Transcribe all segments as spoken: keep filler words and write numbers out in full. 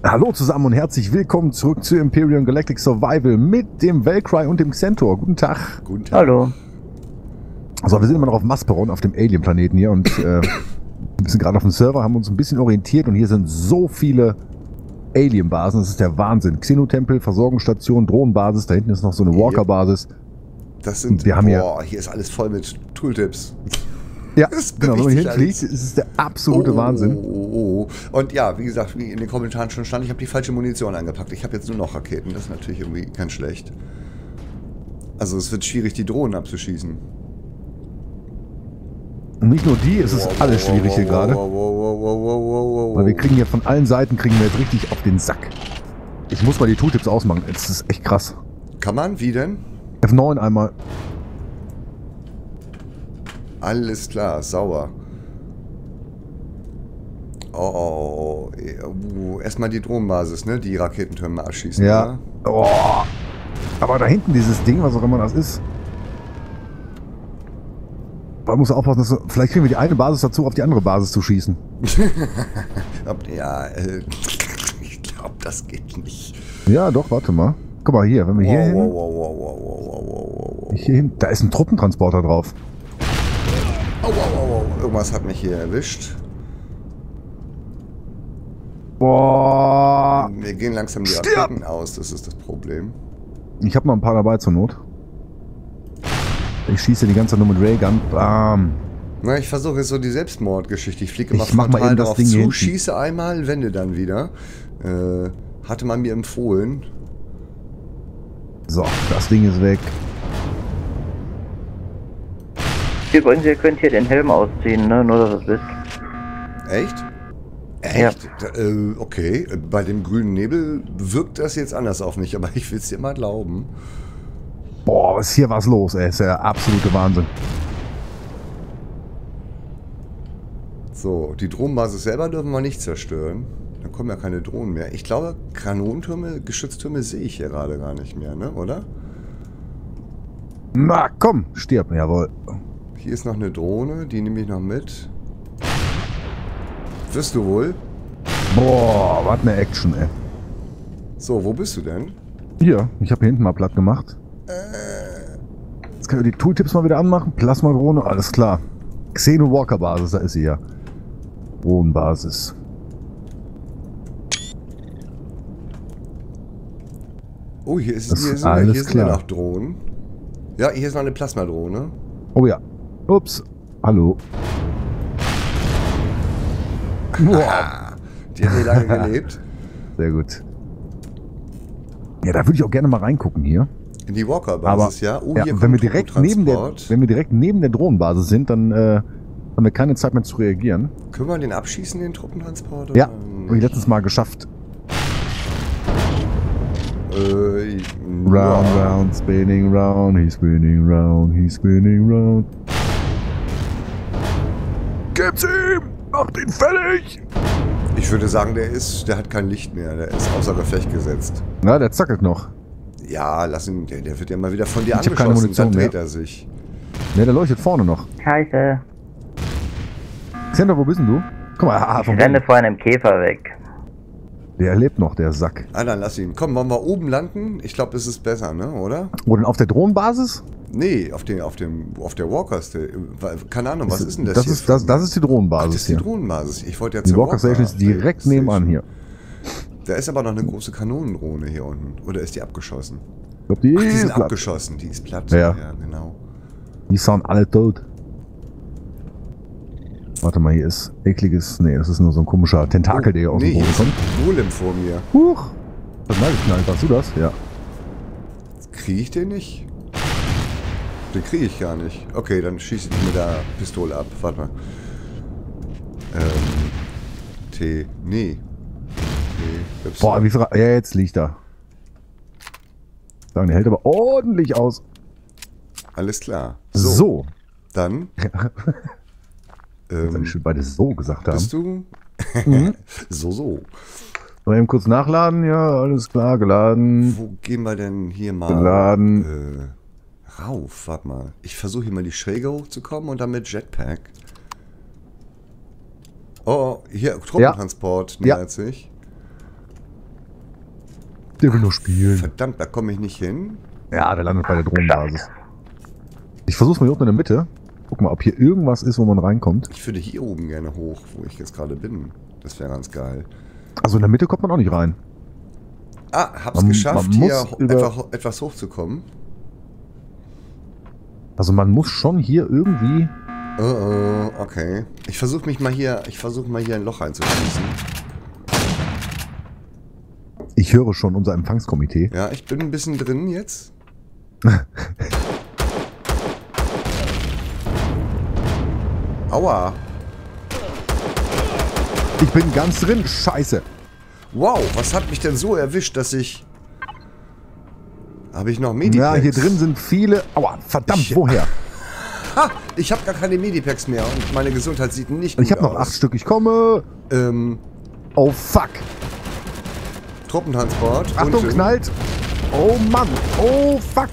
Hallo zusammen und herzlich willkommen zurück zu Imperium Galactic Survival mit dem Valkyrie und dem Xentor. Guten Tag. Guten Tag. Hallo. So, wir sind immer noch auf Masperon, auf dem Alien-Planeten hier und äh, wir sind gerade auf dem Server, haben uns ein bisschen orientiert und hier sind so viele Alien-Basen. Das ist der Wahnsinn. Xenotempel, Versorgungsstation, Drohnenbasis, da hinten ist noch so eine Walker-Basis. Das sind, wir haben boah, hier, hier ist alles voll mit Tooltips. Ja, das genau, wenn man hier alles. hinfliegt, ist es der absolute oh, Wahnsinn. Oh, oh, oh. Und ja, wie gesagt, wie in den Kommentaren schon stand, ich habe die falsche Munition angepackt. Ich habe jetzt nur noch Raketen, das ist natürlich irgendwie ganz schlecht. Also es wird schwierig, die Drohnen abzuschießen. Und nicht nur die, es ist Wow, alles wow, schwierig wow, hier wow, gerade. wow, wow, wow, wow, wow, wow. Weil wir kriegen hier von allen Seiten, kriegen wir jetzt richtig auf den Sack. Ich muss mal die Tooltips ausmachen, das ist echt krass. Kann man? Wie denn? F neun einmal. Alles klar, sauber. Oh, oh, oh. Uh, erstmal die Drohnenbasis, ne? Die Raketentürme abschießen. Ja. Oder? Oh. Aber da hinten dieses Ding, was auch immer das ist. Man muss aufpassen, dass wir, vielleicht kriegen wir die eine Basis dazu, auf die andere Basis zu schießen. Ja, äh, ich glaube, das geht nicht. Ja, doch, warte mal. Guck mal hier, wenn wir hier Wow, hin. wow, wow, wow, wow, wow, wow, wow. Hier hin, da ist ein Truppentransporter drauf. Oh, wow, wow, wow. Irgendwas hat mich hier erwischt. Boah. Wir gehen langsam die Stirb! Raketen aus, das ist das Problem. Ich habe noch ein paar dabei zur Not. Ich schieße die ganze Zeit nur mit Raygun. Bam. Na, ich versuche jetzt so die Selbstmordgeschichte. Ich fliege immer Ich mach mal frontal eben das drauf Ding hier zu, hinten. schieße einmal, wende dann wieder. Äh, hatte man mir empfohlen. So, das Ding ist weg. Übrigens, ihr könnt hier den Helm ausziehen, ne? Nur, dass ihr es wisst. Echt? Echt? Ja. Äh, okay, bei dem grünen Nebel wirkt das jetzt anders auf mich, aber ich will es dir mal glauben. Boah, ist hier was los, ey. Ist ja absolute Wahnsinn. So, die Drohnenbasis selber dürfen wir nicht zerstören. Dann kommen ja keine Drohnen mehr. Ich glaube, Kanonentürme, Geschütztürme sehe ich hier gerade gar nicht mehr, ne? Oder? Na, komm, stirb, jawohl. Hier ist noch eine Drohne, die nehme ich noch mit. Wirst du wohl? Boah, was eine Action, ey. So, wo bist du denn? Hier, ich habe hier hinten mal platt gemacht. Jetzt können wir die Tooltips mal wieder anmachen. Plasmadrohne, alles klar. Xeno Walker Basis, da ist sie ja. Drohnenbasis. Oh, hier, ist, Das hier, ist sind, alles hier sind ja klar. noch Drohnen. Ja, hier ist noch eine Plasmadrohne. Oh ja. Ups. Hallo. Boah. Die hat nicht lange gelebt. Sehr gut. Ja, da würde ich auch gerne mal reingucken hier. In die Walker-Basis, ja. Oh, ja, hier wenn wir kommt direkt neben der, Truppentransport. wenn wir direkt neben der Drohnenbasis sind, dann äh, haben wir keine Zeit mehr zu reagieren. Können wir den abschießen, den Truppentransport? Ja, oder habe ich letztens mal geschafft. Äh, Round, ja. round, spinning round, he's spinning round, he's spinning round. Gib's ihm! Macht ihn fällig! Ich würde sagen, der ist, der hat kein Licht mehr. Der ist außer Gefecht gesetzt. Na, der zackelt noch. Ja, lass ihn, der, der wird ja mal wieder von dir Ich hab keine angeschossen. Munition Dann dreht mehr. er sich. Ne, der leuchtet vorne noch. Scheiße. Xander, wo bist denn du? Guck mal, ah, Ich vom renne vor einem Käfer weg. Der lebt noch, der Sack. Ah, dann lass ihn. Komm, wollen wir oben landen? Ich glaube, das ist besser, ne? Oder? Wo denn, auf der Drohnenbasis? Nee, auf, den, auf, dem, auf der Walkers. Keine Ahnung, was ist denn das, das hier? ist, das, das ist die Ach, Drohnenbasis das ist die hier. Drohnenbasis. Ich wollte jetzt Die zur Walker Station ist direkt Station. nebenan hier. Da ist aber noch eine große Kanonendrohne hier unten. Oder ist die abgeschossen? Ich glaub, die Ach, die ist sind platt. abgeschossen. Die ist platt. Ja. ja, genau. Die sind alle tot. Warte mal, hier ist ekliges. Nee, das ist nur so ein komischer Tentakel, der hier aus nee, dem hier Boden ist kommt. ein Golem vor mir. Huch! Was mal geknallt? Warst du das? Ja. Kriege ich den nicht? Den kriege ich gar nicht. Okay, dann schieße ich mit der Pistole ab. Warte mal. Ähm. T. Nee. Nee. Y. Boah, wie viel. Ja, jetzt liegt er. Sagen, der hält aber ordentlich aus. Alles klar. So. so. Dann. Ähm, ähm, ich schon beide so gesagt haben. bist du? Mhm. so, so. Mal eben kurz nachladen. Ja, alles klar, geladen. Wo gehen wir denn hier mal Geladen. Äh, rauf? Warte mal. Ich versuche hier mal die Schräge hochzukommen und dann mit Jetpack. Oh, hier, Truppentransport Ja. nähert sich. Der will nur spielen. Verdammt, da komme ich nicht hin. Ja, der landet bei der Drohnenbasis. Ich versuch's mal hier unten in der Mitte. Guck mal, ob hier irgendwas ist, wo man reinkommt. Ich würde hier oben gerne hoch, wo ich jetzt gerade bin. Das wäre ganz geil. Also in der Mitte kommt man auch nicht rein. Ah, hab's Man- geschafft, man hier muss über- etwa, etwas hochzukommen. Also man muss schon hier irgendwie... Oh, oh, okay. Ich versuche mich mal hier, ich versuche mal hier ein Loch einzuschließen. Ich höre schon unser Empfangskomitee. Ja, ich bin ein bisschen drin jetzt. Aua. Ich bin ganz drin. Scheiße. Wow, was hat mich denn so erwischt, dass ich... Habe ich noch Medipacks? Ja, hier drin sind viele... Aua, verdammt, Ich- woher? Ha, ich habe gar keine Medipacks mehr und meine Gesundheit sieht nicht gut Ich habe noch acht aus. Stück. Ich komme. Ähm, Oh, fuck. Truppentransport. Achtung, unten. knallt. Oh, Mann. Oh, fuck.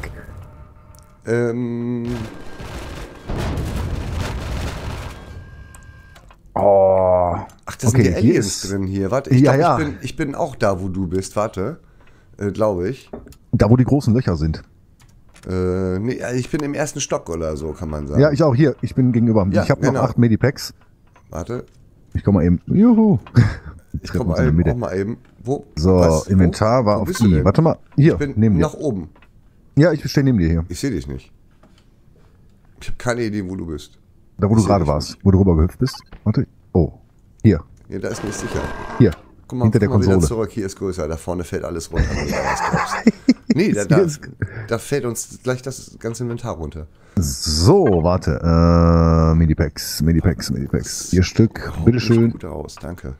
Ähm, Oh. ach, da sind Okay, die hier Aliens ist- drin hier. Warte, ich Ja, glaube, ja. ich, bin, ich bin auch da, wo du bist. Warte, äh, glaube ich. Da, wo die großen Löcher sind. Äh, nee, ich bin im ersten Stock oder so, kann man sagen. Ja, ich auch. Hier, ich bin gegenüber. Ja, ich habe genau. noch acht Medipacks. Warte, Ich komme mal eben. Juhu. ich Treffen komme uns in der mal Mitte. auch mal eben. Wo? So, Was? Inventar Wo? war Wo auf bist du I. denn? Warte mal. Hier, Ich bin neben dir. nach oben. Ja, ich stehe neben dir hier. Ich sehe dich nicht. Ich habe keine Idee, wo du bist. Da, wo Ich du seh gerade dich warst. Wo du rübergehüpft bist. Warte. Oh. Hier. Ja, da ist nicht sicher. Hier. Guck mal, Hinter der guck mal wieder Konsole. zurück. Hier ist größer. Da vorne fällt alles runter. wenn du da was glaubst. Nee, da, da, Hier ist- da fällt uns gleich das ganze Inventar runter. So, warte. Äh, Medipacks, Medipacks, Medipacks. Vier Stück. Oh, Bitteschön. sieht gut aus, danke.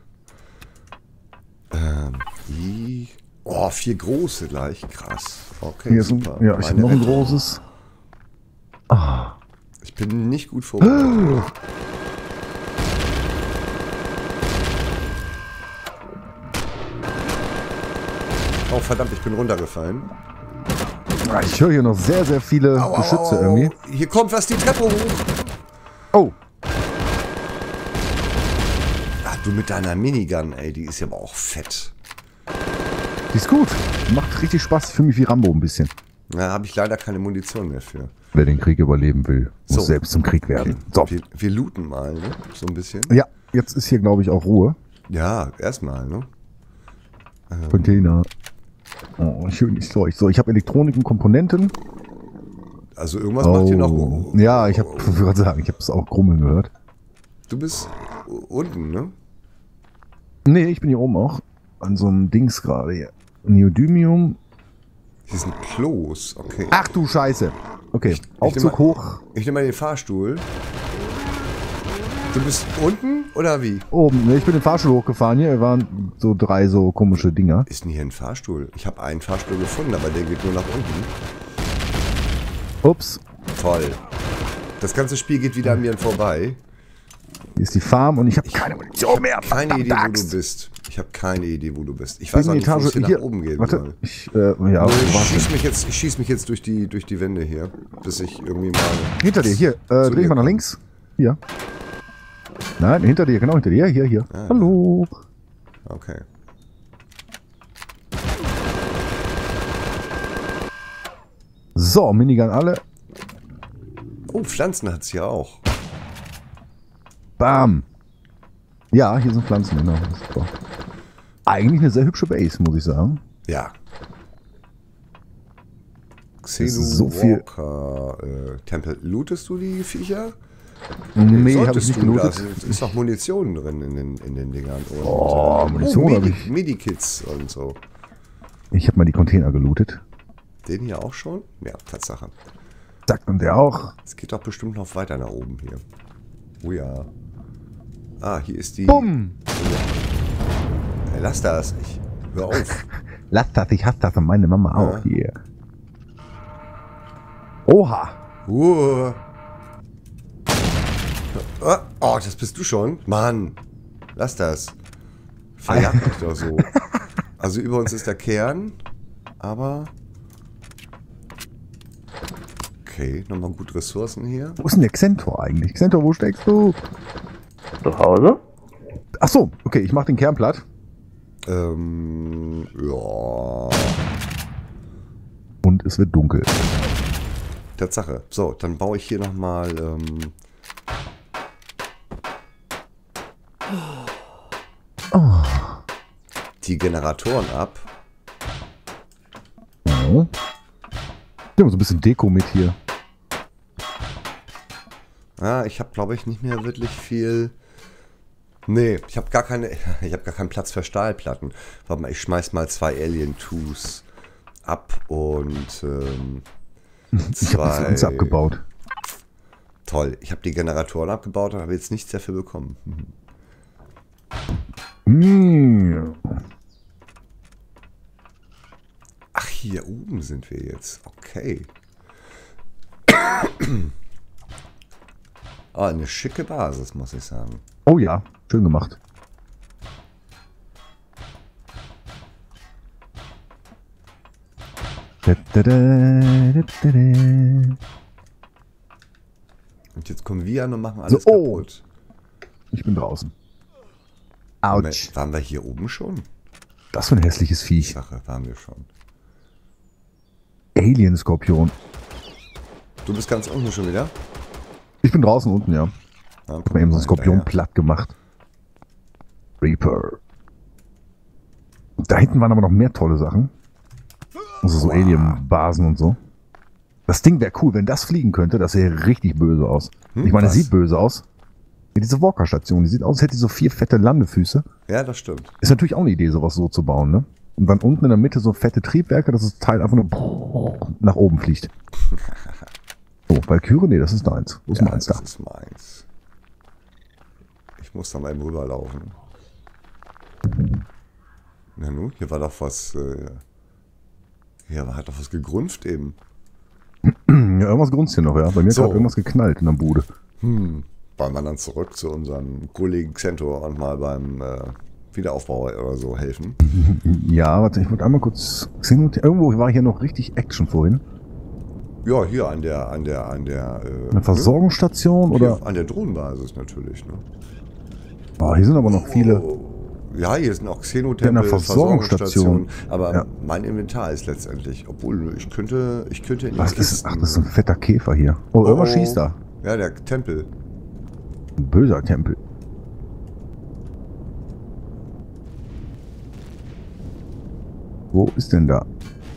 Ähm, die... Oh, vier große gleich. Krass. Okay, Hier ist ein, super. ja, ich habe Meine noch ein Rettung. großes. Ah. Ich bin nicht gut vorbereitet. Oh, verdammt, ich bin runtergefallen. Ah, Ich höre hier noch sehr, sehr viele Au, au, Geschütze au, au. irgendwie. Hier kommt was die Treppe hoch. Oh, Ach, du mit deiner Minigun, ey, die ist ja aber auch fett. die ist gut. Macht richtig Spaß. Ich fühle mich wie Rambo ein bisschen. Da habe ich leider keine Munition mehr für. Wer den Krieg überleben will, muss So. selbst zum Krieg werden. So. Wir, wir looten mal, ne? So ein bisschen. Ja, jetzt ist hier, glaube ich, auch Ruhe. Ja, erstmal, ne? Container. Oh, schön ist Zeug. So, ich habe Elektronik und Komponenten. Also irgendwas macht hier noch. Oh. Ja, ich habe, ich würde sagen, ich habe es auch grummeln gehört. Du bist u- unten, ne? Nee, ich bin hier oben auch. An so einem Dings gerade hier. Neodymium. Hier sind Klos, okay. Ach du Scheiße. Okay, Ich Aufzug nehme mal- hoch. Ich nehme mal den Fahrstuhl. Du bist unten oder wie? Oben. Ne, ich bin den Fahrstuhl hochgefahren hier. Wir waren so drei so komische Dinger. Ist denn hier ein Fahrstuhl? Ich habe einen Fahrstuhl gefunden, aber der geht nur nach unten. Ups. Toll. Das ganze Spiel geht wieder an mir vorbei. Hier ist die Farm und ich habe keine Munition mehr. Keine verdammte Idee, wo Axt. du bist. Ich habe keine Idee, wo du bist. Ich Ich weiß bin auch die nicht, wo es Etage hier hier. nach oben gehen Warte, soll. ich, äh, ja, Ich warte. schieß mich jetzt, ich schieß mich jetzt durch die, durch die Wände hier, bis ich irgendwie mal... Hinter dir, hier. Äh, zu dreh ich dir mal nach komme. links. Hier. Nein, hinter dir, genau hinter dir. Hier, hier. Ah. Hallo. Okay. So, Minigun alle. Oh, Pflanzen hat's hier auch. Bam. Ja, hier sind Pflanzen, genau. Das ist super. Eigentlich eine sehr hübsche Base, muss ich sagen. Ja. ist Xenu so viel- Walker äh, Tempel. Lootest du die Viecher? Nee, habe Solltest ich nicht du, gelootet. Da ist noch Munition drin in den, in den Dingern. Und, Oh, äh, Munition oh, hab Medi ich. Medikits und so. Ich habe mal die Container gelootet. Den hier auch schon? Ja, Tatsache. Sagt und der auch. Es geht doch bestimmt noch weiter nach oben hier. Oh ja. Ah, hier ist die... Bumm. Hey, lass das. Ich, hör auf. Lass das, ich hasse das und meine Mama Ja. auch hier. Oha. Uh. Ah, Oh, das bist du schon? Mann. Lass das. Verjag mich doch so. Also über uns ist der Kern. Aber... Okay, nochmal gut Ressourcen hier. Wo ist denn der Xentor eigentlich? Xentor, wo steckst du? Zu Hause? Ach so, okay, ich mach den Kern platt. Ähm, ja. Und es wird dunkel. Tatsache. So, dann baue ich hier nochmal ähm, Oh. die Generatoren ab. Oh. Wir haben so ein bisschen Deko mit hier. Ja, ich habe, glaube ich, nicht mehr wirklich viel. Nee, ich habe gar keine. Ich habe gar keinen Platz für Stahlplatten. Warte mal, ich schmeiß mal zwei Alien Twos ab und ähm, Ich habe das Ganze abgebaut. Toll, ich habe die Generatoren abgebaut und habe jetzt nichts dafür bekommen. Mm. Ach, hier oben sind wir jetzt. Okay. Ah, eine schicke Basis, muss ich sagen. Oh ja, schön gemacht. Da, da, da, da, da, da. Und jetzt kommen wir an und machen alles So, oh. kaputt. Ich bin draußen. Waren wir, Autsch. waren wir hier oben schon? Das für ein hässliches Viech. Sache, waren wir schon. Alien-Skorpion. Du bist ganz unten schon wieder? Ich bin draußen unten, ja. Ja, Ich hab mir eben so einen Skorpion platt gemacht. Reaper. Da hinten waren aber noch mehr tolle Sachen. Also so Wow. Alien-Basen und so. Das Ding wäre cool, wenn das fliegen könnte. Das sähe richtig böse aus. Hm, ich meine, es was? sieht böse aus. Ja, diese Walker-Station, die sieht aus, als hätte die so vier fette Landefüße. Ja, das stimmt. Ist natürlich auch eine Idee, sowas so zu bauen, ne? Und dann unten in der Mitte so fette Triebwerke, dass das Teil einfach nur nach oben fliegt. Oh, Valkyrie? Nee, das ist deins. Wo ist Ja, meins das da? ist meins. Ich muss da mal eben rüberlaufen. Na nun, hier war doch was. Äh, hier hat doch was gegrunft eben. Ja, irgendwas grunzt hier noch, ja. Bei mir So. hat irgendwas geknallt in der Bude. Hm. Wollen wir dann zurück zu unserem Kollegen Xentor und mal beim äh, Wiederaufbau oder so helfen? Ja, warte, ich wollte einmal kurz. Irgendwo war hier noch richtig Action vorhin. Ja, hier an der, an der, an der. Äh, Eine Versorgungsstation ne? oder? Hier an der Drohnenbasis natürlich, ne? Oh, hier sind aber noch viele. Ja, hier sind auch Ja, Xenotempel, eine Versorgungsstation. Aber Ja. mein Inventar ist letztendlich, obwohl ich könnte, ich könnte in die Was ist? Kisten. Ach, das ist ein fetter Käfer hier. Oh, irgendwas Oh. schießt da. Ja, der Tempel. Ein böser Tempel. Wo ist denn da?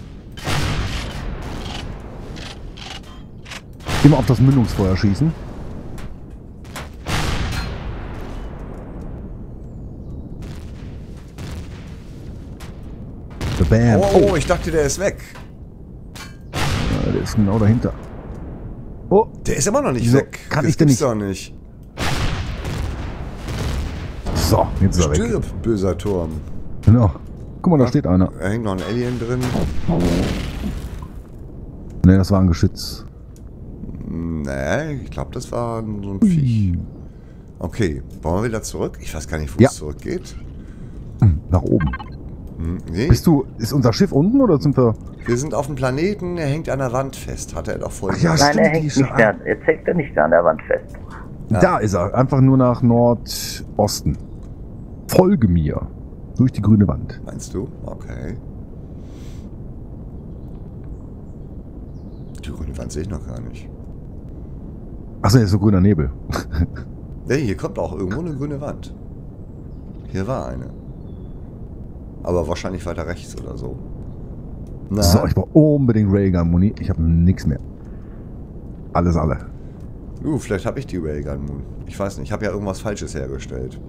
Immer auf das Mündungsfeuer schießen. Bam. Oh, ich dachte, der ist weg. Ja, der ist genau dahinter. Oh, Der ist immer noch nicht Wieso weg. kann das ich denn gibt's nicht? doch nicht. so, jetzt ist er weg. Stirb, böser Turm. Genau. Guck mal, da steht einer. Da hängt noch ein Alien drin. Ne, das war ein Geschütz. Nee, ich glaube, das war so ein Viech. Okay, wollen wir wieder zurück? Ich weiß gar nicht, wo Ja. es zurückgeht. Nach oben. Hm, nee, Bist du, ist unser Schiff unten oder sind wir? wir sind auf dem Planeten, er hängt an der Wand fest, hat er doch vorhin Ach ja, gesagt. Nein, er stimmt, hängt die nicht Scha- da. Jetzt hängt er nicht da an der Wand fest. Ja. Da ist er. Einfach nur nach Nordosten. Folge mir. Durch die grüne Wand. Meinst du? Okay. Die grüne Wand sehe ich noch gar nicht. Achso, hier ist so grüner Nebel. Nee, hier kommt auch irgendwo eine grüne Wand. Hier war eine. Aber wahrscheinlich weiter rechts oder so. Na, So, ich brauche unbedingt Railgun-Muni. Ich habe nichts mehr. Alles alle. uh, vielleicht habe ich die Railgun Moon. Ich weiß nicht, ich habe ja irgendwas Falsches hergestellt.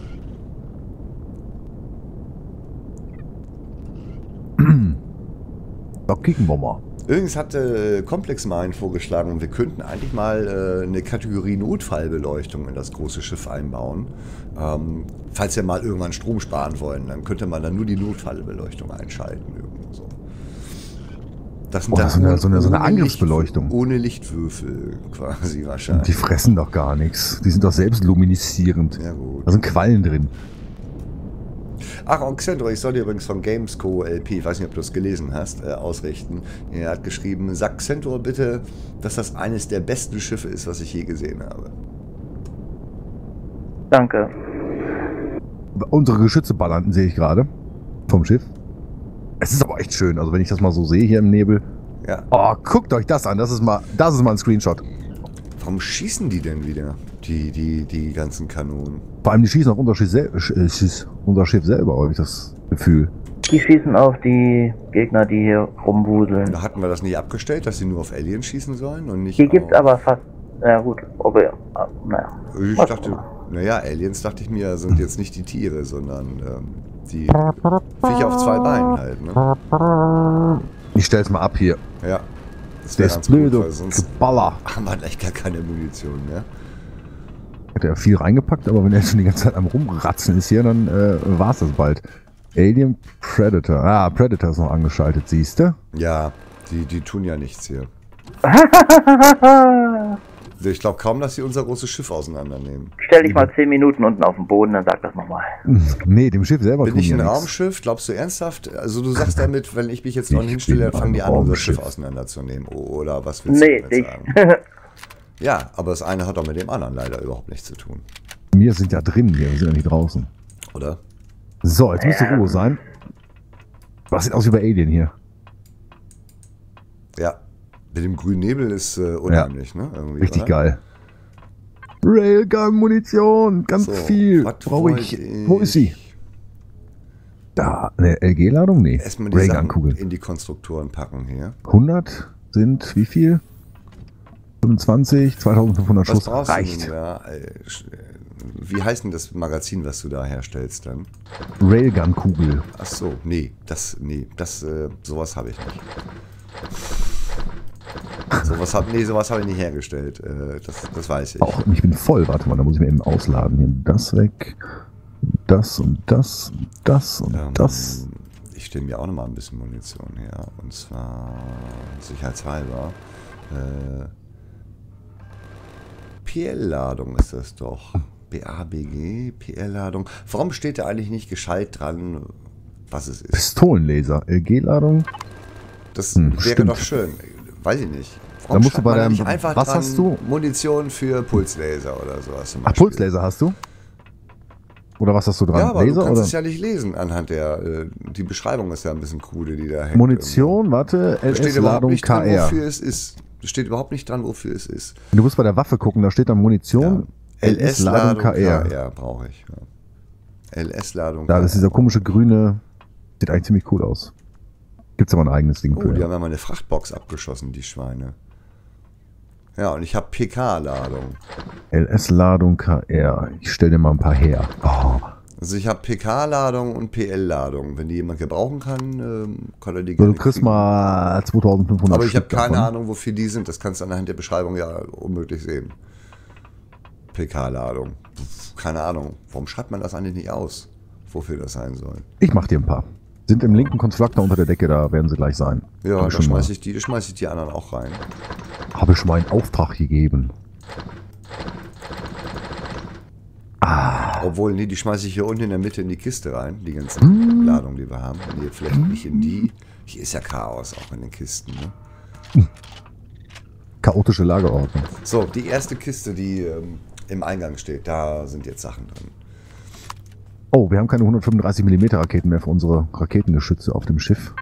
Da kicken wir mal. Übrigens hat äh, Complex Mine vorgeschlagen, wir könnten eigentlich mal äh, eine Kategorie Notfallbeleuchtung in das große Schiff einbauen. Ähm, falls wir mal irgendwann Strom sparen wollen, dann könnte man dann nur die Notfallbeleuchtung einschalten. Irgendwo so. Das sind Oh, dann so eine- ohne- so eine- so eine ohne Angriffsbeleuchtung. Licht, ohne Lichtwürfel quasi Die wahrscheinlich. fressen doch gar nichts. Die sind doch selbst luminisierend. Ja gut. Da sind Quallen drin. Ach, und Xendro, ich soll dir übrigens von Gamesco L P, ich weiß nicht, ob du das gelesen hast, äh, ausrichten. Er hat geschrieben, sag Xendro bitte, dass das eines der besten Schiffe ist, was ich je gesehen habe. Danke. Unsere Geschütze ballerten, sehe ich gerade. Vom Schiff. Es ist aber echt schön, also wenn ich das mal so sehe hier im Nebel. Ja. Oh, guckt euch das an, das ist mal, das ist mal ein Screenshot. Warum schießen die denn wieder? Die, die, die ganzen Kanonen. Vor allem die schießen auf unser Schiff, sel äh, schieß, unser Schiff selber, habe ich das Gefühl. Die schießen auf die Gegner, die hier rumwuseln. Da hatten wir das nicht abgestellt, dass sie nur auf Aliens schießen sollen und nicht Hier gibt's auf... aber fast. Ja gut, aber ah, naja. Ich Was dachte, immer. naja, Aliens dachte ich mir, sind jetzt nicht die Tiere, sondern ähm, die Viecher auf zwei Beinen halt, ne? Ich stell's mal ab hier. Ja. Das wäre Das ganz gut, blöde weil sonst Geballer. haben wir gleich gar keine Munition mehr. Hat er viel reingepackt, aber wenn er schon die ganze Zeit am Rumratzen ist hier, dann äh, war's das bald. Alien Predator. Ah, Predator ist noch angeschaltet, siehst du? Ja, die, die tun ja nichts hier. Ich glaube kaum, dass sie unser großes Schiff auseinandernehmen. Stell dich mal zehn Minuten unten auf den Boden, dann sag das nochmal. Nee, dem Schiff selber Bin tun ich ja ein nichts. Raumschiff? Glaubst du ernsthaft? Also du sagst damit, wenn ich mich jetzt Ich noch hinstelle, bin fangen die ein an, unser Schiff Raumschiff. auseinanderzunehmen. Oder was willst Nee, du damit dich. sagen? Ja, aber das eine hat doch mit dem anderen leider überhaupt nichts zu tun. Wir sind ja drin hier, wir sind ja nicht draußen. Oder? So, jetzt müsste Ruhe sein. Was sieht aus wie bei Alien hier? Ja. Mit dem grünen Nebel ist äh, unheimlich, ne? Irgendwie, Richtig oder? geil. Railgun-Munition, ganz So, viel. was Brauche wollte ich. Wo ist sie? Da, eine L G-Ladung? Nee. Erstmal die Sachen Raygun-Kugel. in die Konstruktoren packen hier. hundert sind wie viel? fünfundzwanzig, zweitausendfünfhundert Was Schuss brauchst du reicht. denn da? Äh, sch- äh, Wie heißt denn das Magazin, was du da herstellst dann? Railgun-Kugel. Ach so, nee, das, nee, das, äh, sowas habe ich nicht. Sowas hab, nee, sowas habe ich nicht hergestellt. Äh, das, das weiß ich. Auch, ich bin voll. Warte mal, da muss ich mir eben ausladen. Hier das weg. Das und das und das und Ähm, das. Ich stelle mir auch noch mal ein bisschen Munition her. Und zwar sicherheitshalber. Äh, P L-Ladung ist das doch. B A B G, P L-Ladung. Warum steht da eigentlich nicht gescheit dran, was es ist? Pistolenlaser. L G-Ladung. Das Hm, wäre stimmt. doch schön. Weiß ich nicht. Da musst du schreibt bei man da deinem- nicht einfach was dran, hast du? Munition für Pulslaser oder sowas zum Ach, Beispiel. Pulslaser hast du? Oder was hast du dran? Ja, aber Laser du kannst oder? es ja nicht lesen anhand der, äh, die Beschreibung ist ja ein bisschen krude, die da hängt. Munition, warte, Da steht überhaupt L S-Ladung nicht dran, K R. wofür es ist. Da steht überhaupt nicht dran, wofür es ist. Du musst bei der Waffe gucken, da steht dann Munition, L S-Ladung K R. Ja, brauche ich. Ja. L S-Ladung Da ist dieser komische grüne, sieht eigentlich ziemlich cool aus. Gibt's aber ein eigenes Ding Oh, für. die haben ja mal eine Frachtbox abgeschossen, die Schweine. Ja, und ich habe P K-Ladung. L S-Ladung K R. Ich stell dir mal ein paar her. Oh, Also ich habe P K-Ladung und P L-Ladung. Wenn die jemand gebrauchen kann, ähm, kann er die so, gerne du kriegst kriegen. mal zweitausendfünfhundert Aber ich habe Stück keine davon. Ahnung, wofür die sind. Das kannst du anhand der Beschreibung ja unmöglich sehen. P K-Ladung. Keine Ahnung. Warum schreibt man das eigentlich nicht aus? Wofür das sein soll? Ich mach dir ein paar. Sind im linken Konstruktor unter der Decke, da werden sie gleich sein. Ja, Hab da ich schon mal- schmeiße ich die, schmeiß ich die anderen auch rein. Habe ich meinen Auftrag gegeben. Obwohl, nee, die schmeiße ich hier unten in der Mitte in die Kiste rein. Die ganzen Hm. Ladungen, die wir haben. Nee, vielleicht nicht in die. Hier ist ja Chaos auch in den Kisten. Ne? Chaotische Lagerordnung. So, die erste Kiste, die ähm, im Eingang steht, da sind jetzt Sachen drin. Oh, wir haben keine hundertfünfunddreißig Millimeter Raketen mehr für unsere Raketengeschütze auf dem Schiff.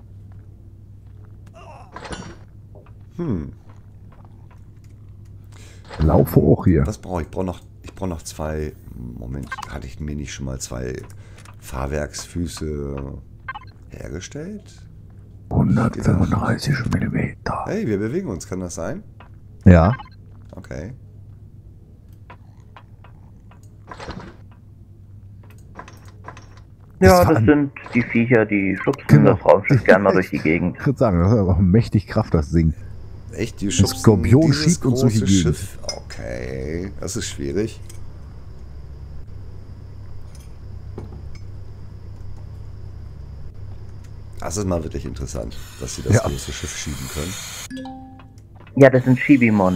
Hm, Lauf hoch hier. was brauche ich? Ich brauche noch, ich brauche noch zwei. Moment, hatte ich mir nicht schon mal zwei Fahrwerksfüße hergestellt? hundertfünfunddreißig Millimeter. Hey, wir bewegen uns, kann das sein? Ja. Okay. Ja, Das das war- sind die Viecher, die schubsen Genau. das Raumschiff gern mal durch die Gegend. Ich würde sagen, das ist aber auch mächtig Kraft, das Ding. Echt? Die schubsen Skorpion dieses schiebt uns durch die große Gegend. Schiff? Okay, das ist schwierig. Das ist mal wirklich interessant, dass sie das Ja. große Schiff schieben können. Ja, das sind Shibimon.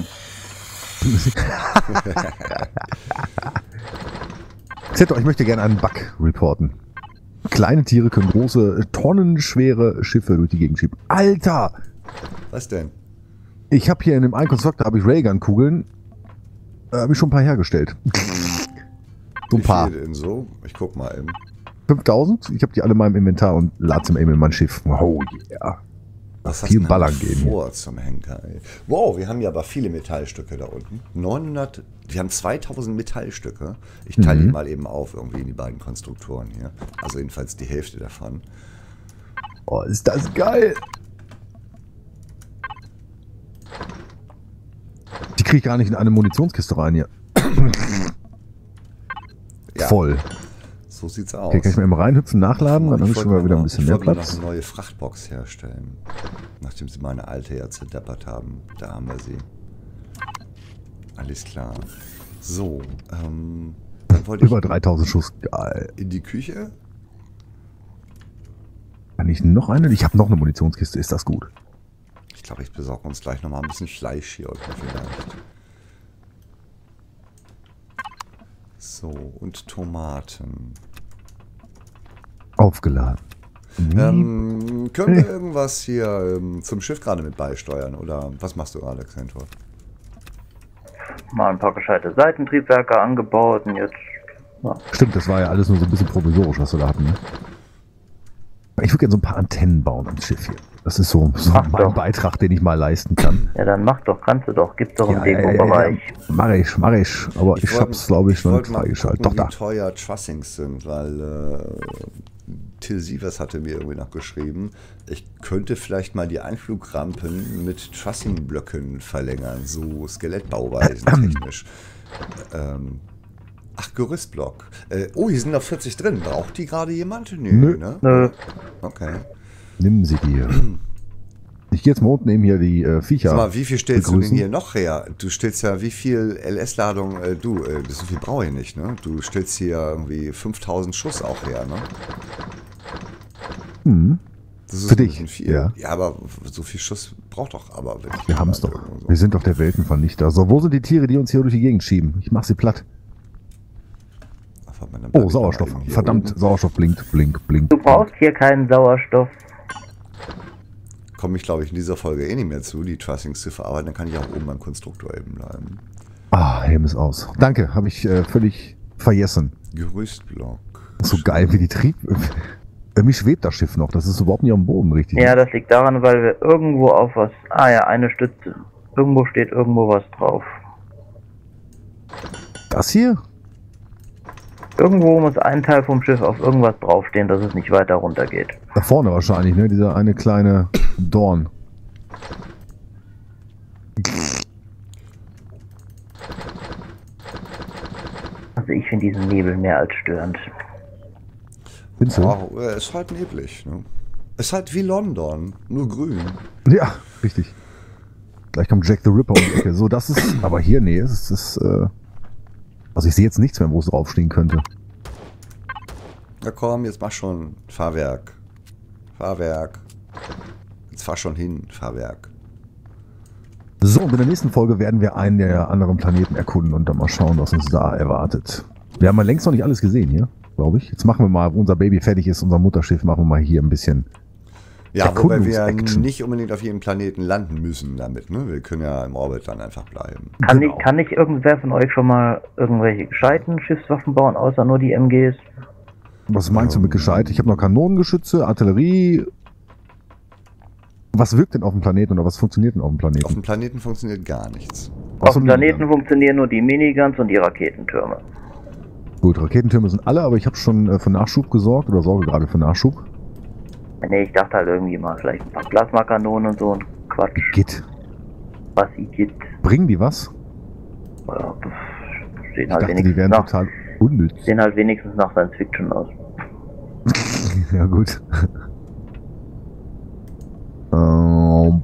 Zeto, ich möchte gerne einen Bug reporten. Kleine Tiere können große, tonnenschwere Schiffe durch die Gegend schieben. Alter! Was denn? Ich habe hier in dem einen Konstruktor habe ich Raygun-Kugeln. Äh, habe ich schon ein paar hergestellt. So ein Wie paar. viele denn so? Ich guck mal eben. fünftausend. Ich habe die alle in meinem Inventar und lade zum Aim in mein Schiff. Oh yeah. Was viel hast du Ballern denn gehen hier. vor zum Henker, ey? Wow, wir haben ja aber viele Metallstücke da unten. neunhundert, wir haben zweitausend Metallstücke. Ich teile Mhm. die mal eben auf irgendwie in die beiden Konstruktoren hier. Also jedenfalls die Hälfte davon. Oh, ist das geil. Die kriege ich gar nicht in eine Munitionskiste rein hier. Ja, Voll. so sieht's aus. Okay, kann ich mal eben reinhüpfen, nachladen, dann habe ich schon mal wieder ein bisschen mehr Ich wollte mir Platz. noch eine neue Frachtbox herstellen. Nachdem sie meine alte ja zerdeppert haben. Da haben wir sie. Alles klar. So, ähm, dann wollte ich Über dreitausend Schuss. Geil. in die Küche. Kann ich noch eine? Ich habe noch eine Munitionskiste. Ist das gut? Ich glaube, ich besorge uns gleich nochmal ein bisschen Fleisch hier unten vielleicht. So, und Tomaten. Aufgeladen. Ähm, können wir irgendwas hier ähm, zum Schiff gerade mit beisteuern? Oder was machst du gerade, Xentor? Mal ein paar gescheite Seitentriebwerke angebaut und jetzt. Ja. Stimmt, das war ja alles nur so ein bisschen provisorisch, was wir da hatten. Ne? Ich würde gerne so ein paar Antennen bauen am Schiff hier. Das ist so, so Mach mein doch. Beitrag, den ich mal leisten kann. Ja, dann mach doch, kannst du doch. Gibt's doch im Ja, ja, ja, Demo-Bereich. ja. Mach ich, mach ich. Aber ich, ich wollt- hab's, glaube ich, ich noch wollte nicht mal freigeschaltet. gucken, Doch, da. wie teuer Trussings sind, weil äh, Till Sievers hatte mir irgendwie noch geschrieben, ich könnte vielleicht mal die Einflugrampen mit Trussing-Blöcken verlängern, so Skelettbauweisen technisch. ähm, ach, Gerüstblock. Äh, oh, hier sind noch vierzig drin. Braucht die gerade jemand? Nö, Nö. ne? Nö. Okay. Nimm sie dir. Ich gehe jetzt mal unten eben hier die äh, Viecher. Sag mal, wie viel stellst du denn begrüßen. hier noch her? Du stellst ja, wie viel L S-Ladung, äh, du, äh, so viel brauche ich nicht, ne? Du stellst hier irgendwie fünftausend Schuss auch her, ne? Hm, Das ist Für ein dich, bisschen viel. ja. Ja, aber so viel Schuss braucht doch aber. Wenn ich wir mal haben's doch. irgendwo so- Wir sind doch der Weltenvernichter. So, wo sind die Tiere, die uns hier durch die Gegend schieben? Ich mach sie platt. Ach, warte mal, dann bleib Oh, ich noch mal Sauerstoff. eben hier Verdammt, oben. Sauerstoff blinkt, blink, blink. Du brauchst hier keinen Sauerstoff. Komme ich, glaube ich, in dieser Folge eh nicht mehr zu, die Trussings zu verarbeiten. Dann kann ich auch oben beim Konstruktor eben bleiben. Ah, Helm ist aus. Danke, habe ich äh, völlig vergessen. Gerüstblock. So geil wie die Trieb... Irgendwie schwebt das Schiff noch. Das ist überhaupt nicht am Boden, richtig? Ja, das liegt daran, weil wir irgendwo auf was. Ah ja, eine Stütze. Irgendwo steht irgendwo was drauf. Das hier? Irgendwo muss ein Teil vom Schiff auf irgendwas draufstehen, dass es nicht weiter runter geht. Da vorne wahrscheinlich, ne? Dieser eine kleine Dorn. Also ich finde diesen Nebel mehr als störend. Findest du? Oh, äh, ist halt neblig, ne? Ist halt wie London, nur grün. Ja, richtig. Gleich kommt Jack the Ripper um die Ecke. So, das ist... Aber hier, nee, es ist... Äh, also ich sehe jetzt nichts mehr, wo es draufstehen könnte. Na komm, jetzt mach schon. Fahrwerk. Fahrwerk. Jetzt fahr schon hin, Fahrwerk. So, und in der nächsten Folge werden wir einen der anderen Planeten erkunden und dann mal schauen, was uns da erwartet. Wir haben ja längst noch nicht alles gesehen hier, glaube ich. Jetzt machen wir mal, wo unser Baby fertig ist, unser Mutterschiff, machen wir mal hier ein bisschen... Ja, wobei wir ja Erkundungsaction. nicht unbedingt auf jedem Planeten landen müssen damit, ne? Wir können ja im Orbit dann einfach bleiben. Kann, Genau. ich, kann nicht irgendwer von euch schon mal irgendwelche gescheiten Schiffswaffen bauen, außer nur die M Gs? Was meinst du mit gescheit? Ich habe noch Kanonengeschütze, Artillerie. Was wirkt denn auf dem Planeten oder was funktioniert denn auf dem Auf Planeten? dem Planeten funktioniert gar nichts. Auf Außer dem Planeten Minigun. funktionieren nur die Miniguns und die Raketentürme. Gut, Raketentürme sind alle, aber ich habe schon äh, für Nachschub gesorgt oder sorge gerade für Nachschub. Nee, ich dachte halt irgendwie mal vielleicht ein paar Plasmakanonen und so und Quatsch, Git. was sie gibt. Bringen die was? Ja, pff, sehen Ich halt, dachte, die wenigstens wären nach, total unnütz. sehen halt wenigstens nach Science Fiction aus. Ja, gut. ähm,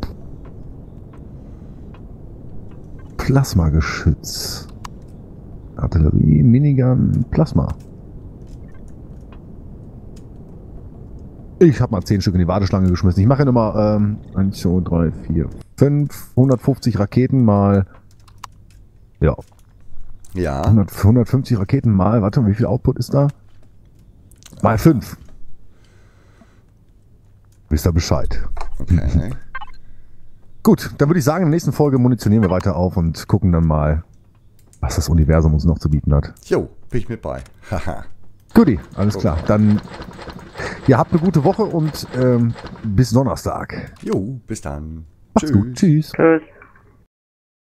Plasmageschütz. Artillerie, Minigun, Plasma. Ich habe mal zehn Stück in die Warteschlange geschmissen. Ich mache ja nochmal ähm, eins, zwei, drei, vier, fünf, hundertfünfzig Raketen mal. Ja, Ja, hundert, hundertfünfzig Raketen mal. Warte, wie viel Output ist da? Mal fünf. Wisst ihr Bescheid. okay. Gut, dann würde ich sagen, in der nächsten Folge munitionieren wir weiter auf und gucken dann mal, was das Universum uns noch zu bieten hat. Jo, bin ich mit bei. Haha. Guti, alles klar. Dann, ja, habt eine gute Woche und ähm, bis Donnerstag. Jo, bis dann. Macht's gut. Tschüss. Tschüss.